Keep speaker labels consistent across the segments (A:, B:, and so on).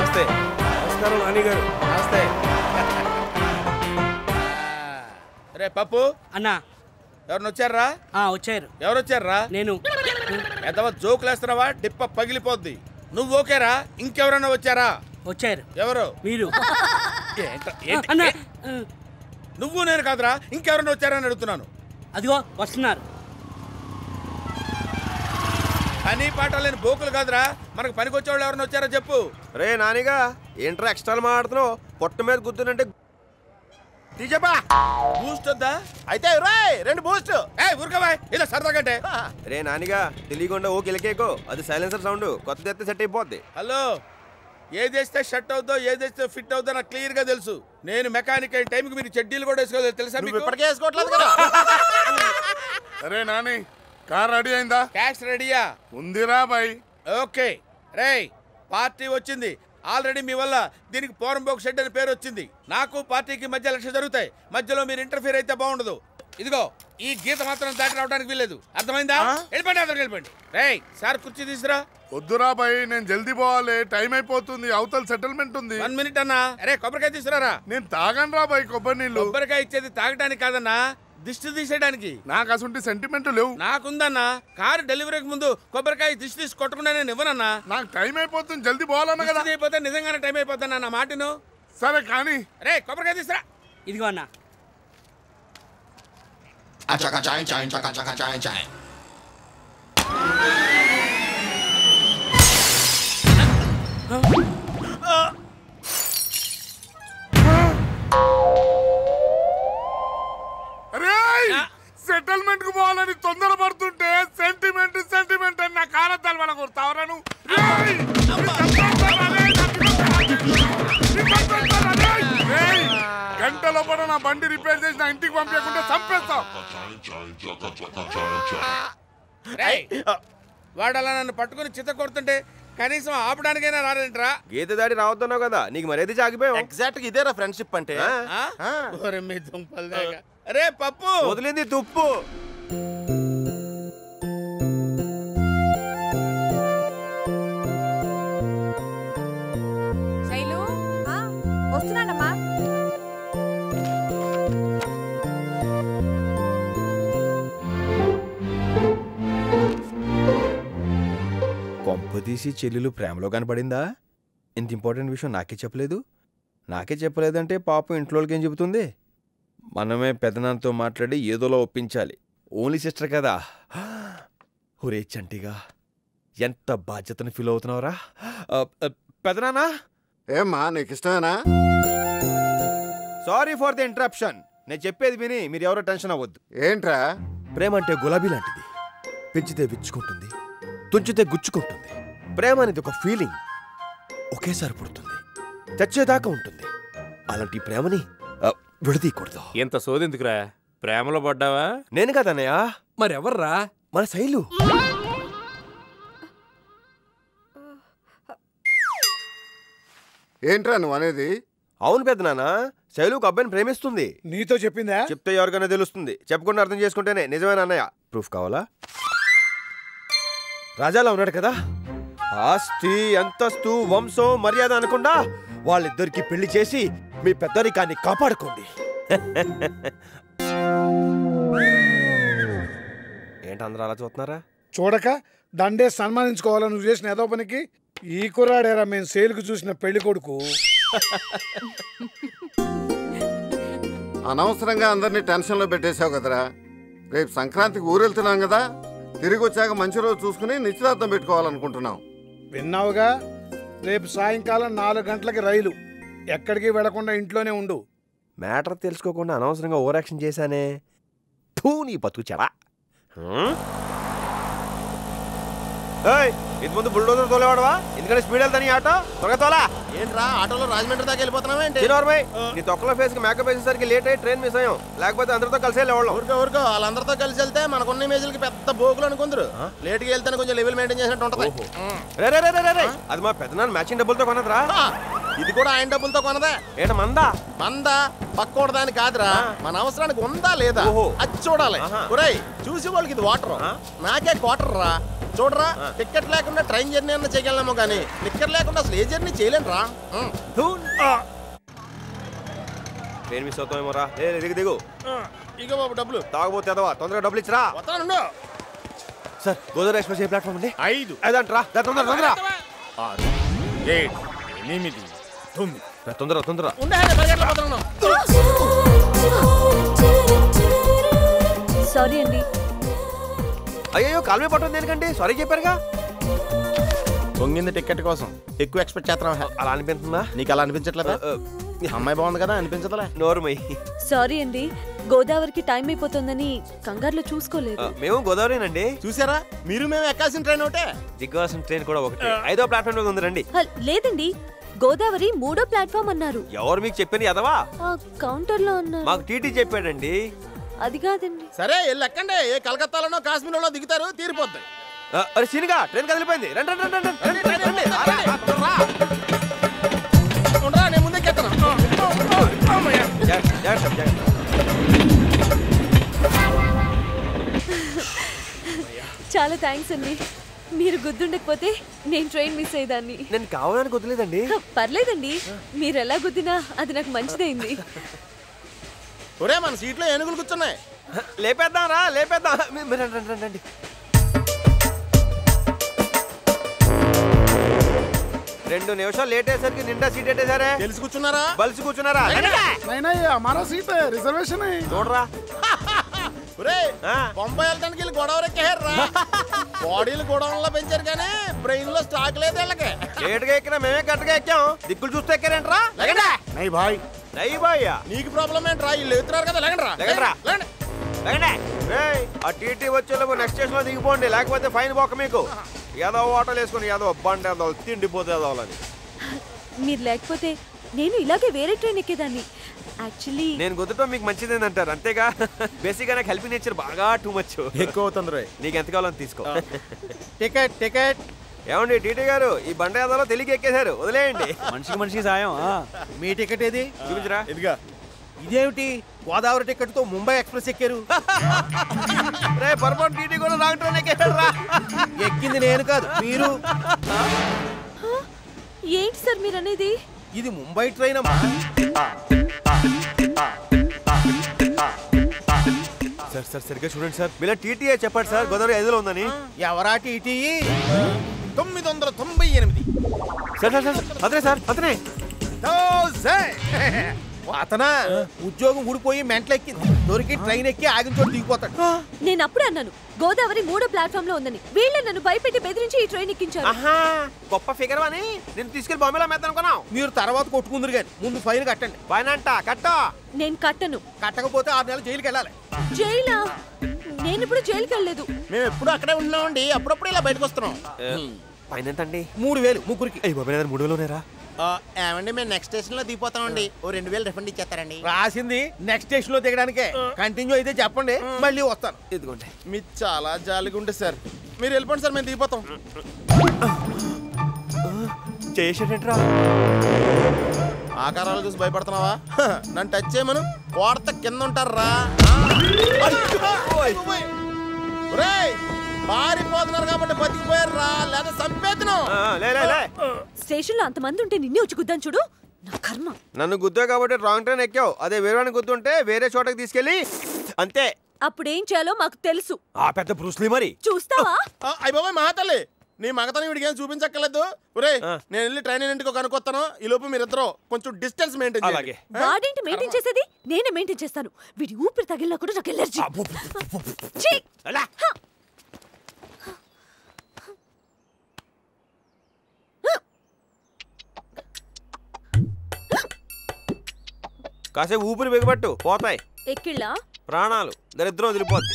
A: నమస్తే.
B: నమస్కారం నాని గారు.
A: నమస్తే. రే పప్పు
C: అన్నా
A: ఎవరిని వచ్చారా?
C: వచ్చారు.
A: ఎవరు వచ్చారా?
C: నేను.
A: ఎంతవా జోకులు వేస్తున్నావా? డిప్ప పగిలిపోద్ది. నువ్వు ఓకేరా? ఇంకెవరన్నా వచ్చారా?
C: వచ్చారు.
A: ఎవరు?
C: మీరు.
A: అన్నా నువ్వు నేను కాదురా, ఇంకెవరన్నా వచ్చారని అడుగుతున్నాను.
C: అదిగో వస్తున్నారు.
A: పని పాట లేని బోకులు కాదురా, మనకు పనికి వచ్చేవాళ్ళు ఎవరన్నా వచ్చారో చెప్పు.
B: రే నానిగా ఏంట్రా ఎక్స్ట్రాలు మాట్లాడుతున్నావు? పొట్ట మీద గుద్దునంటే తీజపా.
A: బూస్ట్ వద్దా?
B: అయితే రెండు బూస్ట్.
A: ఊరుకోవా, ఇలా సరదాగంటే.
B: రే నానిగా తెలియకుండా ఓ కిలకేకో, అది సైలెన్సర్ సౌండ్. కొత్త తెస్తే సెట్ అయిపోద్ది.
A: హలో, ఏదేస్తే షర్ట్ అవుద్దో ఏదేస్తే ఫిట్ అవుద్దో నాకు క్లియర్ గా తెలుసు. నేను మెకానిక్ అయిన టైంకి మీరు చెడ్డీలు కూడా వేసుకోలేదు తెలుసా?
B: ఇప్పటికే వేసుకోవట్లేదు కదా.
D: అరే నాని, కార్ రెడీ అయిందా?
A: క్యాష్ రెడీయా?
D: ఉందిరా బాయ్.
A: ఓకే రేయ్, పార్టీ వచ్చింది ఆల్రెడీ. మీ వల్ల దీనికి పోరంబోక్ షెడ్ అని పేరు వచ్చింది. నాకు పార్టీకి మధ్య లక్ష్యం జరుగుతాయి. మధ్యలో మీరు ఇంటర్ఫీర్ అయితే బాగుండదు. ఇదిగో ఈ గీత మాత్రం దాటి రావడానికి వీల్లేదు. అర్థమైందా? వెళ్ళిపోండి, అందరికి వెళ్ళిపోండి. రేయ్ సార్ కుర్చీ తీసురా.
D: వద్దురా బాయ్, నేను జల్దీ పోవాలి, టైం అయిపోతుంది. అవతల సెటిల్మెంట్ ఉంది.
A: 1 మినిట్ అన్నా. అరే కొబ్బరికాయ తీసుకురారా.
D: నేను తాగను రా బాయ్ కొబ్బరి నీళ్ళు.
A: కొబ్బరికాయ ఇచ్చేది తాగడానికి కాదన్నా, దిష్టి తీసేయడానికి.
D: నాకు అసలు సెంటిమెంట్ లేవు.
A: నాకుందన్నా. కారు డెలివరీకి ముందు కొబ్బరికాయ దిష్టి తీసి కొట్టకుండా నేను ఇవ్వనన్నా.
D: నాకు టైం అయిపోతుంది, జల్దీ పోవాలన్నా కదా.
A: అయిపోతే నిజంగానే టైం అయిపోతానా నా మాటను.
D: సరే కానీ
A: రే కొబ్బరికాయ తీసురా.
C: ఇదిగో అన్నా.
D: సెటిల్మెంట్ కు పోవాలని తొందర పడుతుంటే సెంటిమెంట్ సెంటిమెంట్ అని నా కాలద్దాలు వాళ్ళ కొడతావరాను. గంటలో పడ నా బండి రిపేర్ చేసి నా ఇంటికి పంపించకుండా చంపేస్తా.
A: వాడు అలా నన్ను పట్టుకుని చిత్త కొడుతుంటే కనీసం ఆపడానికైనా రారేంట్రా?
B: గీత దాడి రావద్దన్నావు కదా, నీకు మరేది జాగిపోయావు. ఎగ్జాక్ట్ ఇదేరా ఫ్రెండ్షిప్ అంటే.
A: అరే పప్పు
B: వదిలింది తుప్పు.
E: శైలు వస్తున్నానమ్మా.
B: కొంపదీసి చెల్లెలు ప్రేమలో కనపడిందా? ఇంత ఇంపార్టెంట్ విషయం నాకే చెప్పలేదు. నాకే చెప్పలేదంటే పాపం ఇంట్లోకి ఏం చెబుతుంది? మనమే పెదనాన్నతో మాట్లాడి ఏదోలా ఒప్పించాలి. ఓన్లీ సిస్టర్ కదా. ఒరే చంటిగా, ఎంత బాధ్యతను ఫీల్ అవుతున్నావురా? పెదనాన్నా,
F: ఏమ్మా నీకు ఇష్టమేనా?
B: Sorry for the interruption. నేను చెప్పేది విని మీరు ఎవరో టెన్షన్ అవ్వద్దు.
F: ఏంట్రా?
B: ప్రేమ అంటే గులాబీ లాంటిది. పెంచితే విచ్చుకుంటుంది, తుంచితే గుచ్చుకుంటుంది. ప్రేమ అనేది ఒక ఫీలింగ్, ఒకేసారి పుడుతుంది, చచ్చేదాకా ఉంటుంది. అలాంటి ప్రేమని విడదీయకూడదు.
G: ఎంత సోదెందుకురా? ప్రేమలో పడ్డావా?
B: నేను కదన్నయ్యా.
G: మరెవర్రా?
B: మన శైలు.
F: ఏంట్రా నువ్వు అనేది?
B: అవును పెద్దనాన్న, శైలు ఒక అబ్బాయిని ప్రేమిస్తుంది.
H: నీతో చెప్పిందా?
B: చెప్తే ఎవరికైనా తెలుస్తుంది. చెప్పకుండా అర్థం చేసుకుంటేనే నిజమేనా అన్నయ్య? ప్రూఫ్ కావాలా? రాజాలా ఉన్నాడు కదా, ఆస్తి అంతస్తు వంశం మర్యాద అనకుండా వాళ్ళిద్దరికి పెళ్లి చేసి మీ పెద్దరికాన్ని కాపాడుకోండి. ఏంటి అందరూ అలా చూస్తున్నారా?
H: చూడక దండే సన్మానించుకోవాలని నువ్వు చేసిన ఏదో పనికి. ఈ కుర్రాడేరా మేము సేలుకు చూసిన పెళ్లి కొడుకు.
F: అనవసరంగా అందరినీ టెన్షన్లో పెట్టేశావు కదరా. రేపు సంక్రాంతికి ఊరెళ్తున్నాం కదా, తిరిగి వచ్చాక మంచి రోజు చూసుకుని నిశ్చితార్థం పెట్టుకోవాలనుకుంటున్నాం.
H: విన్నావుగా, రేపు సాయంకాలం 4 గంటలకి రైలు. ఎక్కడికి వెళ్లకుండా ఇంట్లోనే ఉండు.
B: మ్యాటర్ తెలుసుకోకుండా అనవసరంగా ఓవర్ యాక్షన్ చేశానే. థూ నీ బతుకు చెడా. ఇది ముందు బుల్డోజర్ తోలేవాడవా? ఎందుకంటే స్పీడ్ వెళ్తాను ఈ ఆటో. త్వరగా తోలా.
F: ఏంట్రా ఆటోలో రాజమండ్రి దాకా వెళ్ళిపోతున్నావేంటి?
B: నీ తొక్కలో ఫేస్ కి మేకప్ వేసేసరికి లేట్ అయ్యి ట్రైన్ మిస్ అయ్యాం. లేకపోతే అందరితో కలిసి వెళ్ళేవాళ్ళం.
F: ఊరుకో వాళ్ళందరితో కలిసి వెళ్తే మనకున్న ఇమేజ్లకి పెద్ద బోకులు అనుకుందరు. లేట్కి వెళ్తే కొంచెం లెవెల్ మెయింటైన్ చేసినట్టు ఉంటది.
B: అది మా పెద్దనాన్న మ్యాచింగ్ డబ్బులతో కొనదురా.
F: ఇది కూడా ఆయన డబ్బులతో కొనదే.
B: ఏంట మందా?
F: మందా పక్కోడ దాని కాదురా, మన అవసరానికి ఉందా లేదా అది చూడాలి. ఒరేయ్ చూసి వాళ్ళకి ఇది వాటర్, నాకే క్వార్టర్ రా.
I: చూడరా టికెట్ లేకుండా ట్రైన్ జర్నీ అన్న చేయగలమో కానీ టికెట్ లేకుండా అసలు ఏ జర్నీ చేయలేనురా.
B: ట్రైన్ మిస్ అవుతామేమో రా. దిగు
I: ఇగో బాబు డబ్బులు.
B: తాగబోతే అదవా తొందరగా డబ్బులు ఇచ్చిరా.
I: వస్తాను.
B: సార్ గోదావరి ఎక్స్ప్రెస్ ఏ ప్లాట్ఫామ్ అండి?
I: 5
B: ఐదంట్రా తొందర
D: 6 7 8 9
B: తొందర
E: సారీ అండి.
B: అయ్యో కాలమే పట్టడం దేనికండి? సారీ చెప్పారుగా.
I: పొంగింది టికెట్ కోసం ఎక్కువ ఎక్స్పెక్ట్ చేస్తున్నావా?
B: అలా అనిపిస్తుందా
I: నీకు? అలా అనిపించట్లేదా? అమ్మాయి బాగుంది కదా అనిపించదులే.
B: నోరుమై.
E: సారీ అండి, గోదావరికి టైం అయిపోతుందని కంగారులో చూసుకోలేదు.
B: మేము గోదావరినండి.
I: చూసారా మీరు మేము ఎక్కాల్సిన ట్రైన్ ఒకటే.
B: దిగ్గాల్సిన ట్రైన్ కూడా ఒకటి. 5వ ప్లాట్ఫామ్ ఉంది రండి.
E: లేదండి, గోదావరి 3వ ప్లాట్ఫామ్ అన్నారు.
B: ఎవరు మీకు చెప్పాను ఎదవా?
E: కౌంటర్ లో ఉన్నారు.
B: మాకు టీటీ చెప్పాడండి.
E: అది కాదండి.
I: సరే వెళ్ళి ఎక్కండి. ఏ కలకత్తాలోనో కాశ్మీర్లో దిగుతారు, తీరిపోద్ది.
B: అరే సీనిగా ట్రైన్ కదిలిపోయింది. రండి
I: నేను ముందే ఎక్కను.
E: చాలా థ్యాంక్స్ అండి. మీరు గుద్దుండకపోతే నేను ట్రైన్ మిస్ అయ్యేదాన్ని.
B: నేను కావాలని గుర్తులేదండి.
E: పర్లేదండి, మీరు ఎలా గుద్దినా అది నాకు మంచిదైంది.
I: ఒరే మన సీట్లో ఏనుగులు కూర్చున్నాయి.
B: లేపేద్దాం రా, లేపేద్దాం. రండి. 2 నిమిషాలు లేట్ అయ్యేసరికి నిండా సీట్ పెట్టేశారే.
I: తెలిసి కూర్చున్నారా?
B: బలిసి కూర్చున్నారా? చూడరా
I: బొంబాయి వెళ్ళడానికి వీళ్ళు గొడవ ఎక్కారా? బాడీలు గొడవల్లో పెంచారు కానీ బ్రెయిన్ లో స్టాక్ లేదు వీళ్ళకి.
B: లేట్గా ఎక్కినా మేమే కరెక్ట్గా ఎక్కాం. దిక్కులు చూస్తే ఎక్కారేంట్రా? నై బాయ్
I: నీకు ప్రాబ్లం ఏంట్రా? వీళ్ళు ఎత్తున్నారు కదా.
B: ఆ టీటీ వచ్చేలోపు నెక్స్ట్ స్టేషన్ లో దిగిపోండి, లేకపోతే ఫైన్ పోక మీకు. ఏదో ఓటలు వేసుకుని ఏదో బండి ఏదో తిండిపోతే ఏదోలని.
E: మీరు లేకపోతే నేను ఇలాగే వేరే ట్రైన్ ఎక్కేదాన్ని. యాక్చువల్లీ
B: నేను కుదరటం మీకు మంచిదేని అంటారు అంతేగా. బేసిక్గా నాకు హెల్పింగ్ నేచర్ బాగా టూ మచ్.
I: ఎక్కువ అవుతుంది.
B: నీకు ఎంత కావాలని తీసుకో.
I: టికెట్
B: ఏమండి టీటీ గారు, ఈ బండి ఏదో తెలియక ఎక్కేశారు, వదిలేయండి.
G: మనిషికి సాయం.
I: మీ టికెట్ ఏది?
B: చూపించరా.
I: ఇదిగా. ఇదేమిటి గోదావరి టికెట్ తో ముంబై ఎక్స్ప్రెస్ ఎక్కారు?
B: రే పొరపాటు టీటీ కూడా రాంగ్ ట్రైన్ ఎక్కేశారు రా.
I: ఎక్కింది నేను కాదు, మీరు.
E: ఏంటి సార్ మీరు అనేది?
I: ఇది ముంబై ట్రైన్ అమ్మా.
B: సార్ సరిగ్గా చూడండి సార్. మీరు టీటీ చెప్పండి సార్, గోదావరి 5లో ఉందని.
I: ఎవరా టీటీ? 998.
B: సార్ అతనే సార్, అతనే.
I: అతనా? ఉద్యోగం ఊడిపోయి మెంటలెక్కింది, దొరికి ట్రైన్ ఎక్కి ఆగిన చోటు దిగిపోతాడు.
E: నేను అప్పుడే అన్నాను గోదావరి 3వ ప్లాట్ఫామ్ లో ఉందని. వీళ్ళే నన్ను భయపెట్టి బెదిరించి ఈ ట్రైన్ ఎక్కించారు.
B: గొప్ప ఫిగర్ అని నేను తీసుకెళ్లి బాంబేలో మెత్తనుకున్నావు.
I: మీరు తర్వాత కొట్టుకుందరు కానీ ముందు ఫైన్ కట్టండి.
B: ఫైన్ అంట కట్టా.
E: నేను కట్టను.
I: కట్టకపోతే 6 నెలలు జైలుకి వెళ్ళాలి.
E: జైలా? నేను ఇప్పుడు జైలుకి వెళ్ళలేదు.
I: మేము ఎప్పుడు అక్కడే ఉన్నామండి, అప్పుడప్పుడు ఇలా బయటకు వస్తున్నాం.
B: ఫైన్ ఎంత అండి?
I: 3000 ముగ్గురికి.
B: 3,000 ఉన్నారా?
I: ఏమండి మేము నెక్స్ట్ స్టేషన్ లో దిగిపోతామండి, ఓ 2000 రిఫండ్ ఇచ్చేస్తారండి. రాసింది నెక్స్ట్ స్టేషన్ లో దిగడానికే. కంటిన్యూ అయితే చెప్పండి, మళ్ళీ వస్తాను.
B: ఇదిగోండి.
I: మీరు చాలా జాలిగా ఉంటుంది సార్. మీరు వెళ్ళిపోండి సార్, మేము దిగిపోతాం.
B: చేసేటట్రా.
I: ఆకారాలు చూసి భయపడుతున్నావా? నన్ను టచ్ చేయమను, కోడత కింద ఉంటారా? పారిపోతున్నారు కాబట్టి బతికిపోయారు రా, లేదా చంపేద్దును.
E: స్టేషన్ లో అంతమంది ఉంటే నిన్నే వచ్చి గుద్దాను చూడు, నా కర్మ.
B: నన్ను గుద్దా కాబట్టి రాంగ్ ట్రైన్ ఎక్కావు. అదే వేరే గుద్దుంటే వేరే చోటకి తీసుకెళ్ళి అంతే.
E: అప్పుడేం చేయాలో మాకు తెలుసు.
B: ఆ పెద్ద బ్రూస్లీ మరి
E: చూస్తావా?
I: అయ్య బాబాయ్ మహాతల్లి, నీ మగతనం వీడికి ఏం చూపించక్కర్లేదు. ఒరే నేను వెళ్ళి ట్రైన్ ఇంటికి కనుక్కొస్తాను, ఈ లోపు మీరిద్దరూ కొంచెం డిస్టెన్స్ మెయింటైన్ చేయాలి.
E: వాడేంటి మెయింటైన్ చేసేది? నేనే మెయింటైన్ చేస్తాను. వీడి ఊపిరి తగిలినా కూడా నాకు ఎలర్జీ.
B: కాసేపు ఊపిరి బిగబట్టు, పోతాయి
E: ఎక్కిళ్ళా
B: ప్రాణాలు, దరిద్రం వదిలిపోద్ది.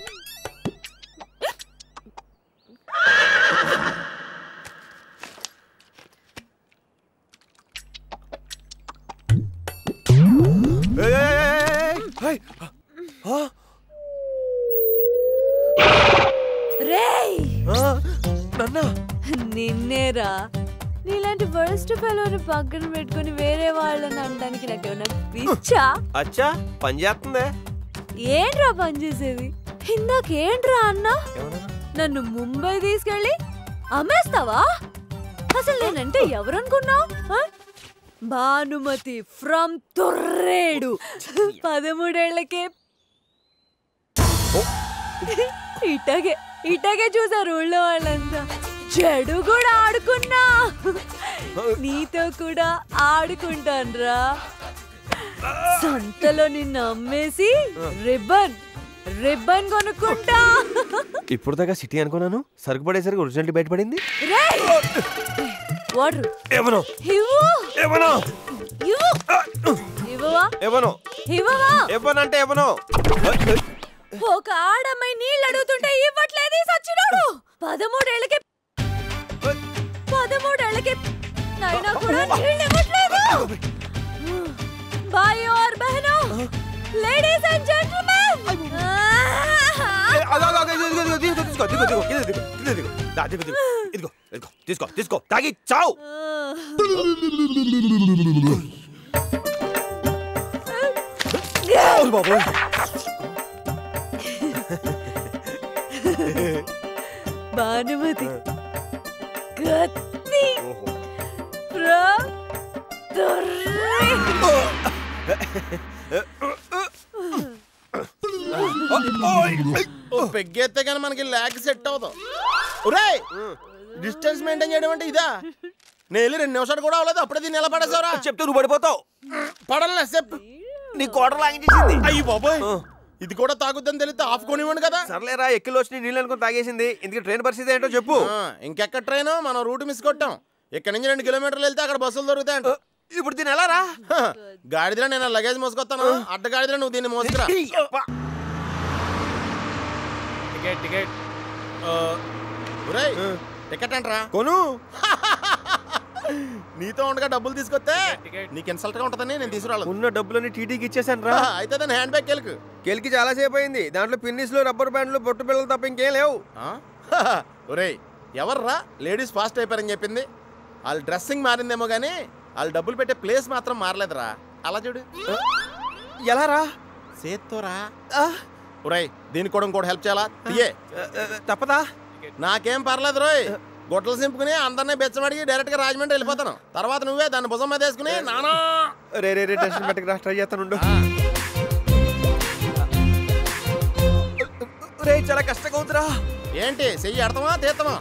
E: నిన్నేరా, నీలాంటి వరస్ట్ ఫెలోని పక్కన పెట్టుకుని వేరే వాళ్ళని అనడానికి నాకేమన్నా పిచ్చా?
B: అచ్చా పని చేస్తుందే.
E: ఏంట్రా పని చేసేది? ఇందాకేంట్రా అన్నా? నన్ను ముంబై తీసుకెళ్ళి అమ్మేస్తావా? అసలు నేనంటే ఎవరనుకున్నావు? భానుమతి ఫ్రమ్ తొర్రేడు. 13 ఏళ్లకే ఇటగే చూసారు ఊళ్ళో వాళ్ళంతా. చెడు కూడా ఆడుకున్నా, నీతో కూడా ఆడుకుంటాన్రా. సంతలో నిన్ను అమ్మేసి రిబ్బన్ కొనుక్కుంటా.
B: ఇప్పుడు దాకా సిటీ అనుకున్నాను, సరుకు పడేసరికి ఒరిజినాలిటీ బయటపడింది.
E: వాటర్
B: ఏమనో ఏమనంటే ఏమనో.
E: ఒక ఆడమ్మాయి నీళ్ళు అడుగుతుంటే ఇవ్వట్లేదు సచ్చినాడు. 13 ఏళ్ళకి నైనా కూడా నీళ్ళు ఇవ్వట్లేదు. భాయ్ और बहनों, लेडीज एंड जेंटलमैन,
B: తీసుకో తాగి చావు.
E: భానుమతి కత్తి
I: పెగ్గెత్తే కానీ మనకి ల్యాగ్ సెట్ అవుతాం. డిస్టెన్స్ మెయింటైన్ చేయడం అంటే ఇదా? నేను 2 నిమిషాలు కూడా అవ్వలేదు, అప్పుడే దీన్ని ఎలా పడేసావరా?
B: చెప్తే నువ్వు పడిపోతావు.
I: పడలే చెప్పు.
B: నీ కోటర్ లాగించేసింది.
I: అయ్యి బాబోయ్, ఇది కూడా తాగుద్దని తెలిస్తే ఆఫ్ కొనివ్వండి కదా.
B: సర్లేరా, ఎక్కిలో వచ్చి నీళ్ళు అనుకుని తాగేసింది. ఇందుకు ట్రైన్ పరిస్థితి ఏంటో చెప్పు.
I: ఇంకెక్కడ ట్రైన్? మనం రూట్ మిస్ కొట్టాం. ఇక్కడ నుంచి 2 కిలోమీటర్లు వెళ్తే అక్కడ బస్సులు దొరుకుతాయంట.
B: ఇప్పుడు దీని ఎలా రా?
I: గాడిదలో నేను లగేజ్ మోసుకొస్తాను, అడ్డ గాడిదలో నువ్వు దీన్ని మోసుకురా. టికెట్ అంటరా
B: కొను.
I: నీతో ఉండగా డబ్బులు తీసుకొస్తే నీకు ఇన్సల్ట్ గా ఉంటదని నేను తీసుకురాలేదు.
B: ఉన్న డబ్బులని టీటీకి ఇచ్చేసాను రా.
I: అయితే దాని హ్యాండ్ బ్యాగ్
B: కెలికి చాలా సేపు అయింది. దాంట్లో పిన్నిస్లు, రబ్బర్ బ్యాండ్లు, బొట్టు పిల్లలు తప్ప ఇంకేం లేవు.
I: ఒరేయ్, ఎవర్రా లేడీస్ ఫాస్ట్ అయిపోయారని చెప్పింది? వాళ్ళ డ్రెస్సింగ్ మారిందేమో గానీ వాళ్ళ డబ్బులు పెట్టే ప్లేస్ మాత్రం మారలేదురా. అలా చూడు.
B: ఎలా రా?
I: సేత్తోరా. ఒరేయ్, దీనికి కూడా ఇంకోటి హెల్ప్ చేయాలా? తీయే.
B: తప్పదా?
I: నాకేం పర్లేదు రోయ్. గొట్టలు సింపుకుని అందరినీ బెచ్చమడిగి డైరెక్ట్ గా రాజమండ్రి వెళ్ళిపోతాను. తర్వాత నువ్వే దాన్ని భుజం మీద వేసుకుని నానా
B: రే టెన్షన్ పెట్టక ట్రై చేస్తాను. రే చాలా కష్టంగా ఉందిరా.
I: ఏంటి చెయ్యి ఎడతామా తీస్తామా?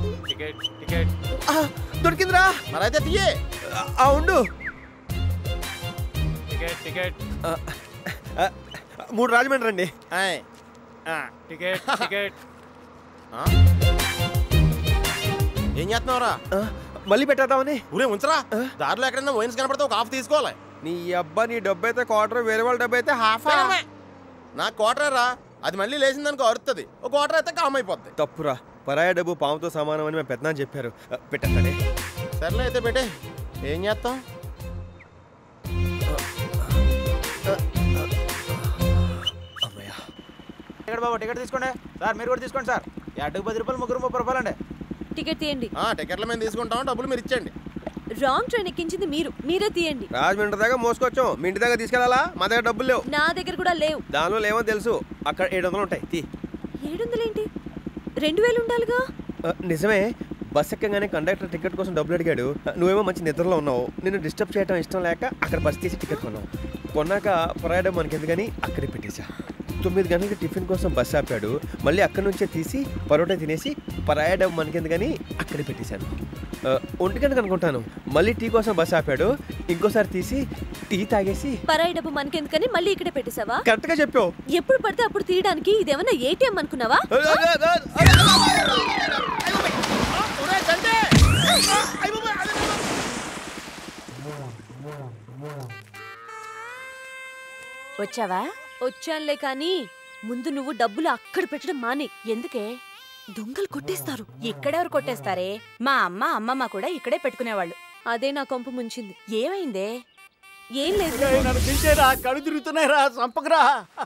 B: దొరికిందిరా.
I: మరైతే తీయే.
B: ఉండు. 3 రాజమండ్రి అండి.
I: ఏం చేస్తున్నావురా?
B: మళ్ళీ పెట్టేద్దామని.
I: ఊరే ఉంచరా. దారిలో ఎక్కడైనా వైన్స్ కనపడితే ఒక హాఫ్ తీసుకోవాలి.
B: నీ అబ్బా, నీ డబ్బు అయితే క్వార్టర్, వేరే వాళ్ళ డబ్బు అయితే హాఫ్.
I: నా క్వార్టర్ రా, అది మళ్ళీ లేచిందనుకో అరుస్తుంది. ఒక క్వార్టర్ అయితే కామ్ అయిపోద్ది.
B: తప్పురా, పరాయ డబ్బు పాముతో సమానం అని మేము పెద్దనా చెప్పారు. పెట్టేస్తానే.
I: సర్లే అయితే పెట్టే. ఏం చేస్తాం?
J: టికెట్ బాబు, టికెట్ తీసుకోండి సార్. మీరు కూడా తీసుకోండి సార్. 10 రూపాయలు, ముగ్గురు 30 రూపాయలు అండి.
E: టికెట్ తీయండి.
I: టికెట్లు మేము తీసుకుంటాం, డబ్బులు మీరు ఇచ్చేయండి.
E: రాంగ్ ట్రైన్ ఎక్కించింది మీరే తీయండి.
B: రాజమండ్రి దాకా మోసుకొచ్చాం, మీ ఇంటి దగ్గర తీసుకెళ్ళాలా? మా దగ్గర డబ్బులు లేవు.
E: నా దగ్గర కూడా లేవు.
B: దానిలో లేవో తెలుసు. అక్కడ 700 ఉంటాయి.
E: 700 ఏంటి? 2000 ఉండాలిగా.
B: నిజమే. బస్ ఎక్కగానే కండక్టర్ టికెట్ కోసం డబ్బులు అడిగాడు. నువ్వేమో మంచి నిద్రలో ఉన్నావు. నిన్ను డిస్టర్బ్ చేయడం ఇష్టం లేక అక్కడ బస్ తీసి టికెట్ కొన్నావు. కొన్నాక పరాయడం మనకెందుకు కానీ అక్కడే పెట్టేశా. 9 గంటలకి టిఫిన్ కోసం బస్ ఆపాడు. మళ్ళీ అక్కడి నుంచే తీసి పరోటా తినేసి పరాయడం మనకెందుకు కానీ అక్కడే పెట్టేశాను. 1 గంటకు అనుకుంటాను. మళ్ళీ టీ కోసం బస్ ఆపాడు. ఇంకోసారి తీసి టీ తాగేసి
E: పరాయి డబ్బు మనకెందుకని మళ్ళీ ఇక్కడే పెట్టేశావా?
B: కరెక్ట్ గా చెప్పావు.
E: ఎప్పుడు పడితే అప్పుడు తీయడానికి ఇదేమన్నా ఏటీఎం అనుకున్నావా?
K: వచ్చావా?
E: వచ్చానులే, కానీ ముందు నువ్వు డబ్బులు అక్కడ పెట్టడం మానే. ఎందుకే? దొంగలు కొట్టేస్తారు.
K: ఇక్కడెవరు కొట్టేస్తారే? మా అమ్మమ్మ కూడా ఇక్కడే పెట్టుకునేవాళ్ళు.
E: అదే నా కొంప ముంచింది.
K: ఏమైందే?
E: ఏం లేదు.
J: కళ్ళు తిరుగుతున్నాయిరా, సంపకరా.